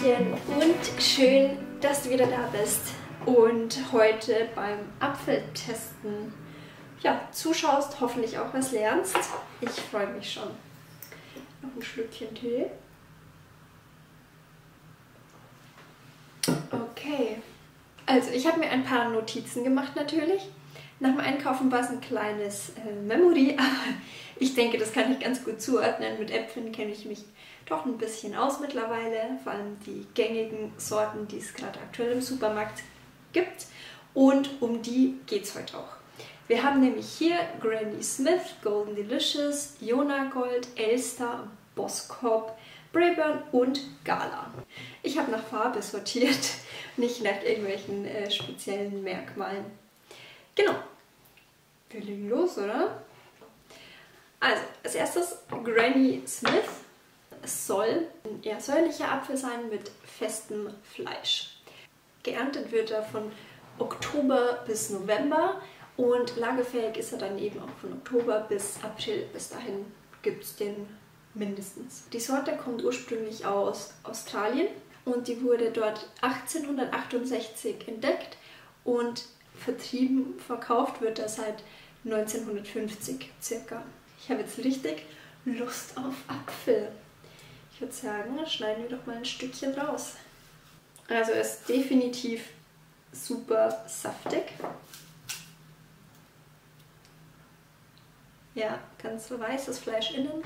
Hallöchen und schön, dass du wieder da bist und heute beim Apfeltesten zuschaust, hoffentlich auch was lernst. Ich freue mich schon. Noch ein Schlückchen Tee. Okay, also ich habe mir ein paar Notizen gemacht natürlich. Nach dem Einkaufen war es ein kleines Memory, aber ich denke, das kann ich ganz gut zuordnen. Mit Äpfeln kenne ich mich doch ein bisschen aus mittlerweile, vor allem die gängigen Sorten, die es gerade aktuell im Supermarkt gibt. Und um die geht es heute auch. Wir haben nämlich hier Granny Smith, Golden Delicious, Jona Gold, Elster, Boskop, Braeburn und Gala. Ich habe nach Farbe sortiert, nicht nach irgendwelchen speziellen Merkmalen. Genau. Wir legen los, oder? Also, als erstes Granny Smith. Es soll ein eher säuerlicher Apfel sein mit festem Fleisch. Geerntet wird er von Oktober bis November und lagefähig ist er dann eben auch von Oktober bis April. Bis dahin gibt es den mindestens. Die Sorte kommt ursprünglich aus Australien und die wurde dort 1868 entdeckt und verkauft wird er seit 1950 circa. Ich habe jetzt richtig Lust auf Apfel. Ich würde sagen, schneiden wir doch mal ein Stückchen raus. Also er ist definitiv super saftig. Ja, ganz so weißes Fleisch innen.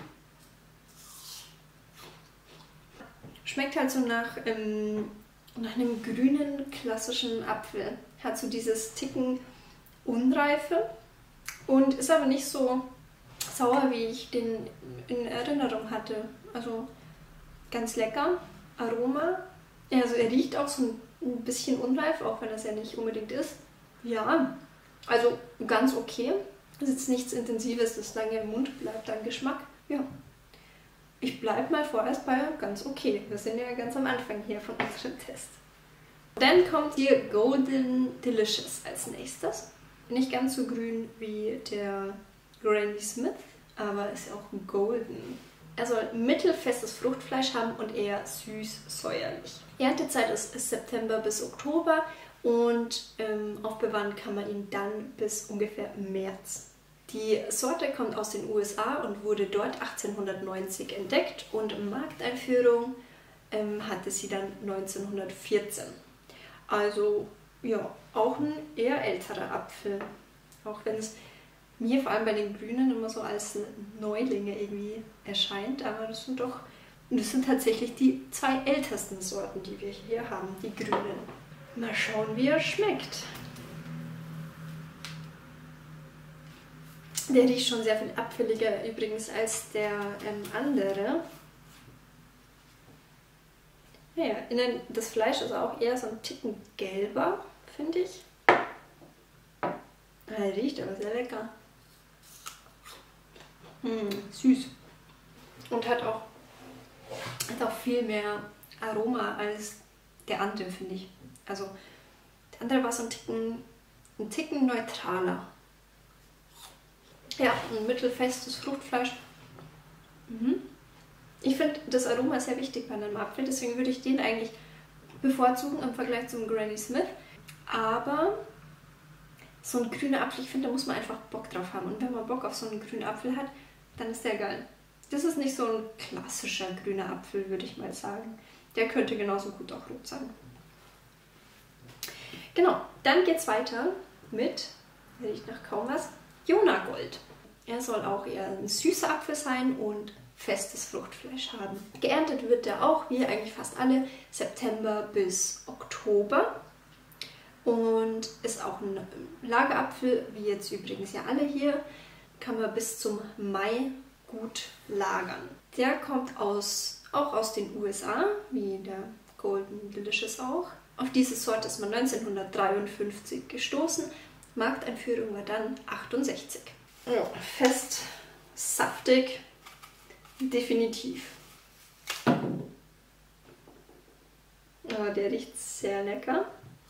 Schmeckt halt so nach einem grünen, klassischen Apfel. Hat so dieses Ticken Unreife und ist aber nicht so sauer, wie ich den in Erinnerung hatte. Also ganz lecker. Aroma. Also er riecht auch so ein bisschen unreif, auch wenn das ja nicht unbedingt ist. Ja, also ganz okay. Das ist jetzt nichts Intensives, das lange im Mund bleibt an Geschmack. Ja. Ich bleibe mal vorerst bei ganz okay. Wir sind ja ganz am Anfang hier von unserem Test. Dann kommt hier Golden Delicious als nächstes. Nicht ganz so grün wie der Granny Smith, aber ist ja auch golden. Er soll mittelfestes Fruchtfleisch haben und eher süß-säuerlich. Erntezeit ist September bis Oktober und aufbewahren kann man ihn dann bis ungefähr März. Die Sorte kommt aus den USA und wurde dort 1890 entdeckt und Markteinführung hatte sie dann 1914. Also ja, auch ein eher älterer Apfel. Auch wenn es mir vor allem bei den Grünen immer so als Neulinge irgendwie erscheint. Aber das sind tatsächlich die zwei ältesten Sorten, die wir hier haben, die Grünen. Mal schauen, wie er schmeckt. Der riecht schon sehr viel abfälliger übrigens als der andere. Naja, innen das Fleisch ist auch eher so ein Ticken gelber, finde ich. Er riecht aber sehr lecker. Süß. Und hat auch viel mehr Aroma als der andere, finde ich. Also der andere war so ein Ticken neutraler. Ja, ein mittelfestes Fruchtfleisch. Ich finde, das Aroma ist sehr wichtig bei einem Apfel, deswegen würde ich den eigentlich bevorzugen im Vergleich zum Granny Smith. Aber so ein grüner Apfel, ich finde, da muss man einfach Bock drauf haben. Und wenn man Bock auf so einen grünen Apfel hat, dann ist der geil. Das ist nicht so ein klassischer grüner Apfel, würde ich mal sagen. Der könnte genauso gut auch rot sein. Genau, dann geht es weiter mit, riecht nach kaum was, Jona Gold. Er soll auch eher ein süßer Apfel sein und festes Fruchtfleisch haben. Geerntet wird er auch, wie eigentlich fast alle, September bis Oktober. Und ist auch ein Lagerapfel, wie jetzt übrigens ja alle hier, kann man bis zum Mai gut lagern. Der kommt auch aus den USA, wie der Golden Delicious auch. Auf diese Sorte ist man 1953 gestoßen. Markteinführung war dann 68. Ja, fest, saftig, definitiv. Aber der riecht sehr lecker.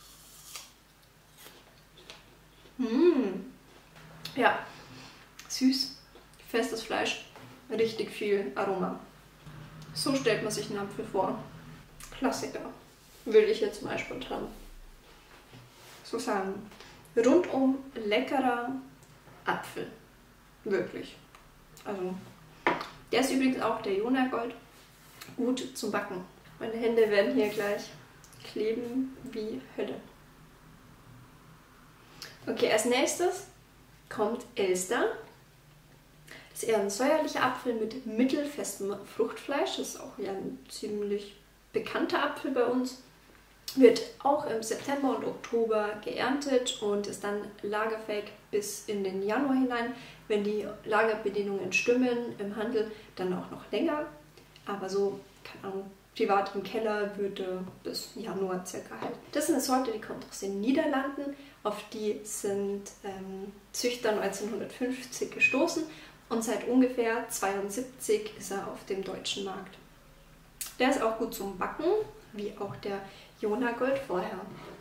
Ja, süß, festes Fleisch, richtig viel Aroma. So stellt man sich einen Apfel vor. Klassiker, würde ich jetzt mal spontan so sagen. Rundum leckerer Apfel. Wirklich. Also, der ist übrigens auch der Jonagold gut zum Backen. Meine Hände werden hier gleich kleben wie Hölle. Okay, als nächstes kommt Elster. Das ist eher ein säuerlicher Apfel mit mittelfestem Fruchtfleisch. Das ist auch ja ein ziemlich bekannter Apfel bei uns. Wird auch im September und Oktober geerntet und ist dann lagerfähig bis in den Januar hinein. Wenn die Lagerbedingungen stimmen im Handel, dann auch noch länger. Aber so, keine Ahnung, privat im Keller würde bis Januar circa halten. Das ist eine Sorte, die kommt aus den Niederlanden. Auf die sind Züchter 1950 gestoßen und seit ungefähr 1972 ist er auf dem deutschen Markt. Der ist auch gut zum Backen, wie auch der Jonagold vorher.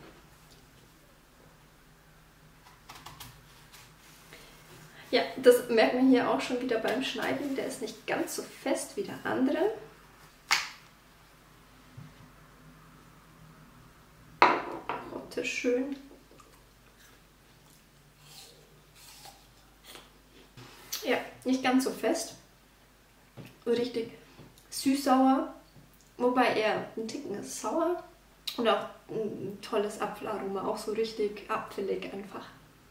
Ja, das merkt man hier auch schon wieder beim Schneiden. Der ist nicht ganz so fest wie der andere. Optisch schön. Ja, nicht ganz so fest. Richtig süß-sauer. Wobei er ein Ticken ist sauer. Und auch ein tolles Apfelaroma. Auch so richtig apfelig einfach.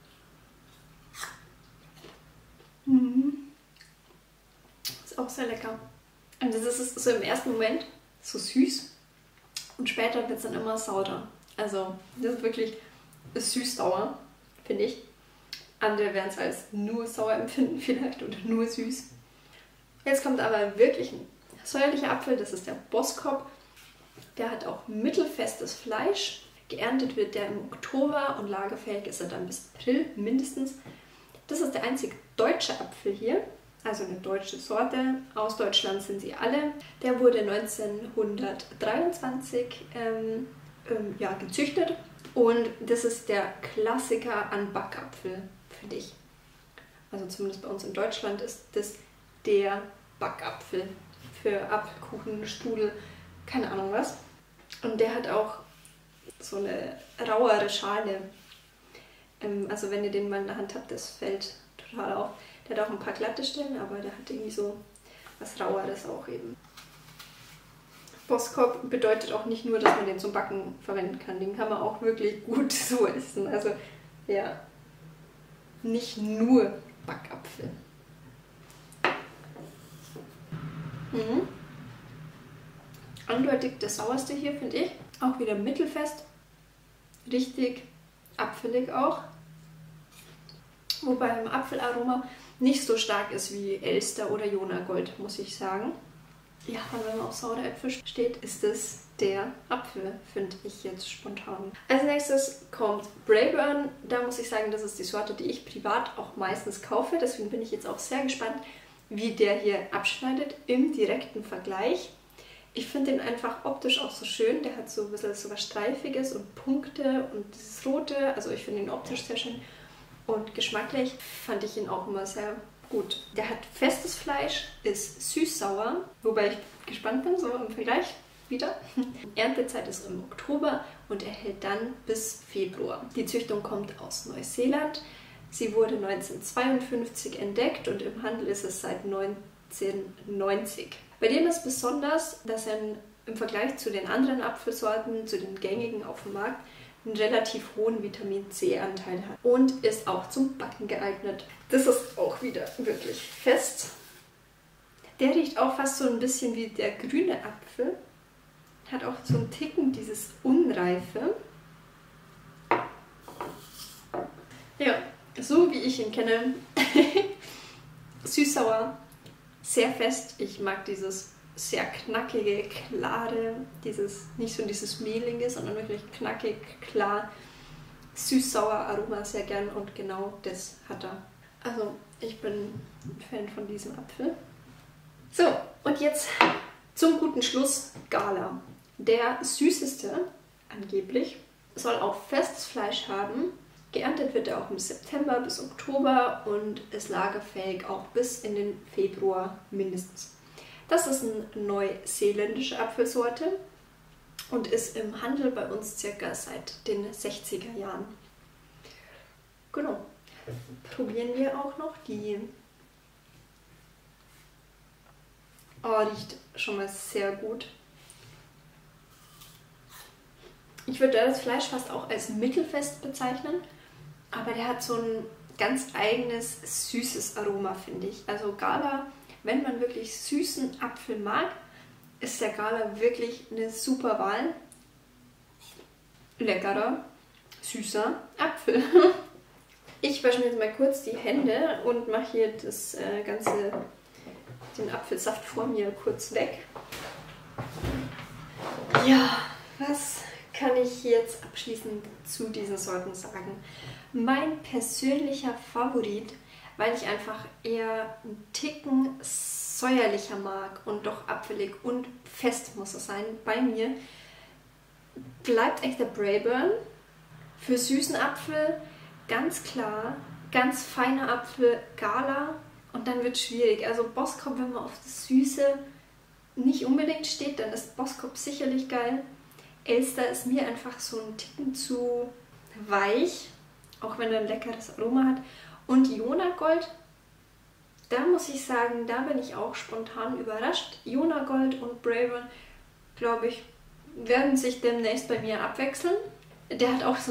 Ist auch sehr lecker. Und das ist so im ersten Moment so süß. Und später wird es dann immer saurer. Also das ist wirklich süß-sauer, finde ich. Andere werden es als nur sauer empfinden vielleicht oder nur süß. Jetzt kommt aber wirklich ein säuerlicher Apfel, das ist der Boskop. Der hat auch mittelfestes Fleisch. Geerntet wird der im Oktober und lagerfähig ist er dann bis April mindestens. Das ist der einzig deutsche Apfel hier, also eine deutsche Sorte. Aus Deutschland sind sie alle. Der wurde 1923 gezüchtet und das ist der Klassiker an Backapfel, finde ich. Also zumindest bei uns in Deutschland ist das der Backapfel für Apfelkuchen, Strudel, keine Ahnung was. Und der hat auch so eine rauere Schale. Also wenn ihr den mal in der Hand habt, das fällt total auf. Der hat auch ein paar glatte Stellen, aber der hat irgendwie so was Raueres auch eben. Boskop bedeutet auch nicht nur, dass man den zum Backen verwenden kann. Den kann man auch wirklich gut so essen. Also ja, nicht nur Backapfel. Eindeutig das sauerste hier, finde ich. Auch wieder mittelfest. Richtig apfelig auch. Wobei im Apfelaroma nicht so stark ist wie Elster oder Jonagold, muss ich sagen. Ja, aber wenn man auf saure Äpfel steht, ist es der Apfel, finde ich jetzt spontan. Als nächstes kommt Braeburn. Da muss ich sagen, das ist die Sorte, die ich privat auch meistens kaufe. Deswegen bin ich jetzt auch sehr gespannt, wie der hier abschneidet im direkten Vergleich. Ich finde den einfach optisch auch so schön. Der hat so ein bisschen so was Streifiges und Punkte und dieses Rote. Also ich finde ihn optisch sehr schön. Und geschmacklich fand ich ihn auch immer sehr gut. Der hat festes Fleisch, ist süß-sauer, wobei ich gespannt bin, so im Vergleich wieder. Erntezeit ist im Oktober und er hält dann bis Februar. Die Züchtung kommt aus Neuseeland. Sie wurde 1952 entdeckt und im Handel ist es seit 1990. Bei dem ist besonders, dass er im Vergleich zu den anderen Apfelsorten, zu den gängigen auf dem Markt, einen relativ hohen Vitamin-C-Anteil hat und ist auch zum Backen geeignet. Das ist auch wieder wirklich fest. Der riecht auch fast so ein bisschen wie der grüne Apfel. Hat auch so einen Ticken dieses Unreife. Ja, so wie ich ihn kenne. Süß-sauer, sehr fest. Ich mag dieses sehr knackige, klare, nicht so dieses mehlige, sondern wirklich knackig, klar, süß-sauer Aroma sehr gern und genau das hat er. Also ich bin ein Fan von diesem Apfel. So, und jetzt zum guten Schluss Gala. Der süßeste, angeblich, soll auch festes Fleisch haben. Geerntet wird er auch im September bis Oktober und ist lagerfähig auch bis in den Februar mindestens. Das ist eine neuseeländische Apfelsorte. und ist im Handel bei uns circa seit den 60er Jahren. Genau. Probieren wir auch noch die. Oh, riecht schon mal sehr gut. Ich würde das Fleisch fast auch als mittelfest bezeichnen, aber der hat so ein ganz eigenes süßes Aroma, finde ich. Also Gala, wenn man wirklich süßen Apfel mag, ist der Gala wirklich eine super Wahl. Leckerer, süßer Apfel. Ich wasche mir jetzt mal kurz die Hände und mache hier das den Apfelsaft vor mir kurz weg. Ja, was kann ich jetzt abschließend zu diesen Sorten sagen? Mein persönlicher Favorit, weil ich einfach eher einen Ticken säuerlicher mag und doch apfelig und fest muss es sein bei mir, bleibt echt der Braeburn. Für süßen Apfel ganz klar, ganz feiner Apfel Gala und dann wird es schwierig. Also Boskop, wenn man auf das Süße nicht unbedingt steht, dann ist Boskop sicherlich geil. Elster ist mir einfach so ein Ticken zu weich, auch wenn er ein leckeres Aroma hat. Und Jonagold, da muss ich sagen, da bin ich auch spontan überrascht. Jonagold und Braeburn, glaube ich, werden sich demnächst bei mir abwechseln. Der hat auch so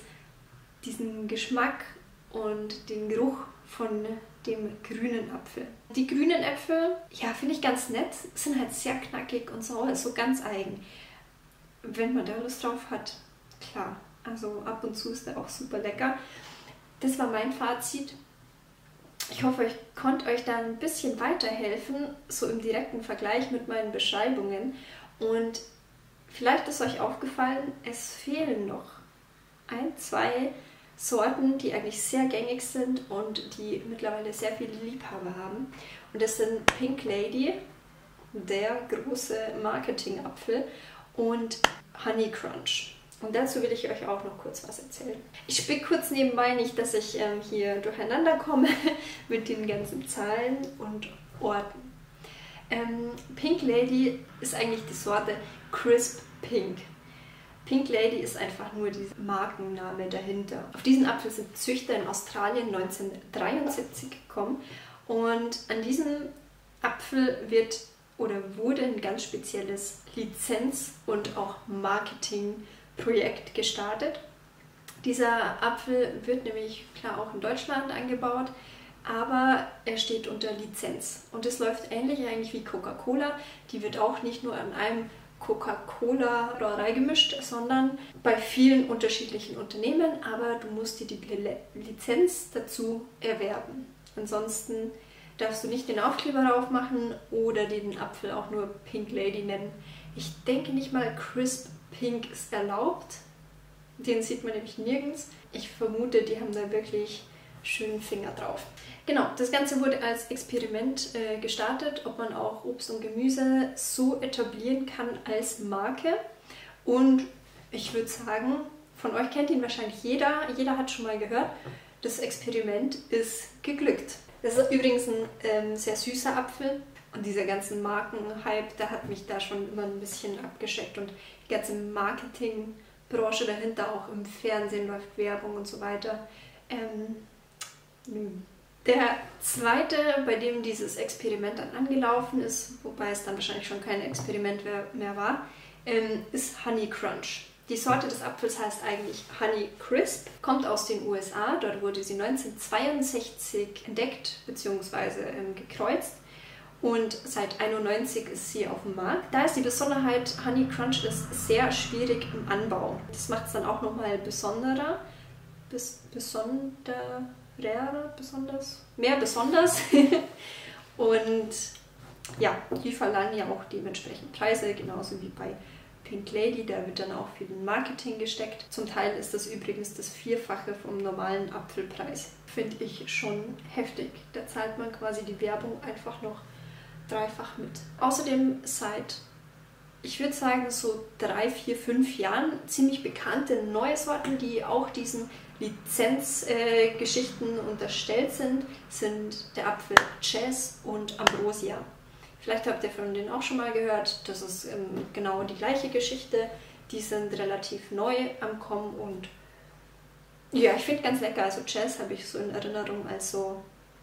diesen Geschmack und den Geruch von dem grünen Apfel. Die grünen Äpfel, ja, finde ich ganz nett, sind halt sehr knackig und sauer, ist so ganz eigen. Wenn man da Lust drauf hat, klar. Also ab und zu ist der auch super lecker. Das war mein Fazit. Ich hoffe, ich konnte euch da ein bisschen weiterhelfen, so im direkten Vergleich mit meinen Beschreibungen. Und vielleicht ist euch aufgefallen, es fehlen noch 1, 2 Sorten, die eigentlich sehr gängig sind und die mittlerweile sehr viele Liebhaber haben. Und das sind Pink Lady, der große Marketingapfel, und Honey Crunch. Und dazu will ich euch auch noch kurz was erzählen. Ich spicke kurz nebenbei, nicht, dass ich hier durcheinander komme mit den ganzen Zahlen und Orten. Pink Lady ist eigentlich die Sorte Crisp Pink. Pink Lady ist einfach nur dieser Markenname dahinter. Auf diesen Apfel sind Züchter in Australien 1973 gekommen und an diesem Apfel wurde ein ganz spezielles Lizenz- und auch Marketingprojekt gestartet. Dieser Apfel wird nämlich klar auch in Deutschland angebaut, aber er steht unter Lizenz. Und es läuft ähnlich eigentlich wie Coca-Cola. Die wird auch nicht nur an einem Coca-Cola-Brauerei gemischt, sondern bei vielen unterschiedlichen Unternehmen, aber du musst dir die Lizenz dazu erwerben. Ansonsten darfst du nicht den Aufkleber drauf machen oder den Apfel auch nur Pink Lady nennen. Ich denke nicht mal Crisp Pink ist erlaubt. Den sieht man nämlich nirgends. Ich vermute, die haben da wirklich schönen Finger drauf. Genau, das Ganze wurde als Experiment gestartet, ob man auch Obst und Gemüse so etablieren kann als Marke. Und ich würde sagen, von euch kennt ihn wahrscheinlich jeder. Jeder hat schon mal gehört, das Experiment ist geglückt. Das ist übrigens ein sehr süßer Apfel und dieser ganzen Markenhype, der hat mich da schon immer ein bisschen abgeschreckt und die ganze Marketingbranche dahinter, auch im Fernsehen läuft Werbung und so weiter. Der zweite, bei dem dieses Experiment dann angelaufen ist, wobei es dann wahrscheinlich schon kein Experiment mehr war, ist Honey Crunch. Die Sorte des Apfels heißt eigentlich Honey Crisp, kommt aus den USA. Dort wurde sie 1962 entdeckt bzw. gekreuzt und seit 1991 ist sie auf dem Markt. Da ist die Besonderheit, Honey Crunch ist sehr schwierig im Anbau. Das macht es dann auch nochmal besonderer, besonders. Und ja, die verlangen ja auch dementsprechend Preise, genauso wie bei Pink Lady, da wird dann auch viel in Marketing gesteckt. Zum Teil ist das übrigens das Vierfache vom normalen Apfelpreis. Finde ich schon heftig. Da zahlt man quasi die Werbung einfach noch dreifach mit. Außerdem seit, ich würde sagen, so 3, 4, 5 Jahren ziemlich bekannte neue Sorten, die auch diesen Lizenzgeschichten unterstellt sind der Apfel Jazz und Ambrosia. Vielleicht habt ihr von denen auch schon mal gehört. Das ist genau die gleiche Geschichte. Die sind relativ neu am Kommen und ja, ich finde ganz lecker. Also Jazz habe ich so in Erinnerung als so,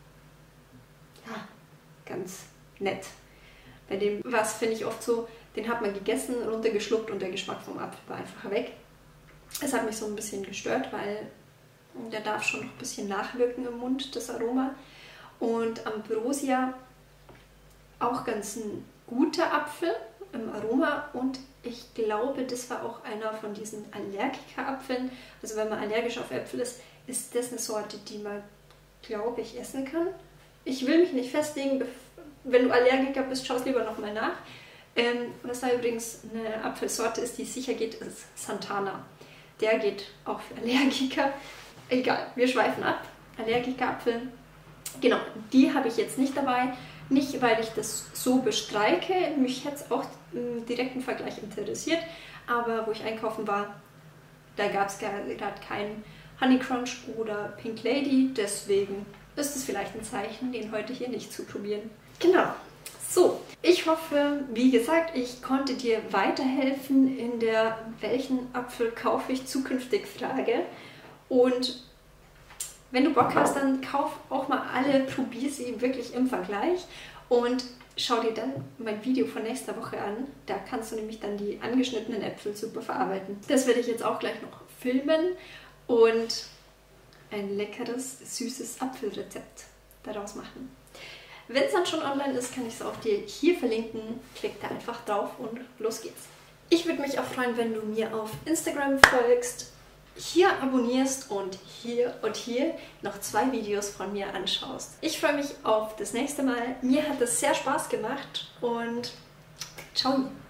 ja, ganz nett. Bei dem was finde ich oft so, den hat man gegessen, runtergeschluckt und der Geschmack vom Apfel war einfach weg. Es hat mich so ein bisschen gestört, weil der darf schon noch ein bisschen nachwirken im Mund, das Aroma. Und Ambrosia, auch ganz ein guter Apfel im Aroma und ich glaube, das war auch einer von diesen Allergiker-Apfeln. Also wenn man allergisch auf Äpfel ist, ist das eine Sorte, die man, glaube ich, essen kann. Ich will mich nicht festlegen, wenn du Allergiker bist, schau es lieber nochmal nach. Was da übrigens eine Apfelsorte ist, die sicher geht, ist Santana. Der geht auch für Allergiker. Egal, wir schweifen ab. Allergiker-Apfel. Genau, die habe ich jetzt nicht dabei. Nicht, weil ich das so bestreike, mich hätte es auch im direkten Vergleich interessiert, aber wo ich einkaufen war, da gab es gerade keinen Honey Crunch oder Pink Lady, deswegen ist es vielleicht ein Zeichen, den heute hier nicht zu probieren. Genau, so, ich hoffe, wie gesagt, ich konnte dir weiterhelfen in der welchen Apfel kaufe ich zukünftig Frage und wenn du Bock hast, dann kauf auch mal alle, probier sie wirklich im Vergleich und schau dir dann mein Video von nächster Woche an. Da kannst du nämlich dann die angeschnittenen Äpfel super verarbeiten. Das werde ich jetzt auch gleich noch filmen und ein leckeres, süßes Apfelrezept daraus machen. Wenn es dann schon online ist, kann ich es auch dir hier verlinken. Klick da einfach drauf und los geht's. Ich würde mich auch freuen, wenn du mir auf Instagram folgst, hier abonnierst und hier noch 2 Videos von mir anschaust. Ich freue mich auf das nächste Mal. Mir hat es sehr Spaß gemacht und ciao!